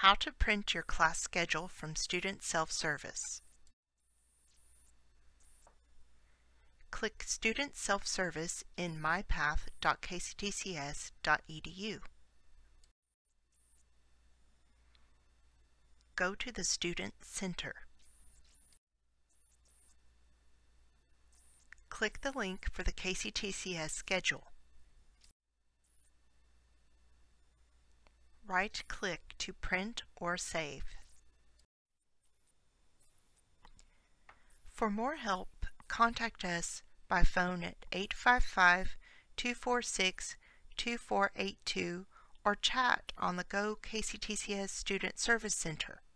How to print your class schedule from Student Self-Service. Click Student Self-Service in MyPath.kctcs.edu. Go to the Student Center. Click the link for the KCTCS schedule. Right-click to print or save. For more help, contact us by phone at 855-246-2482 or chat on the Go KCTCS Student Service Center.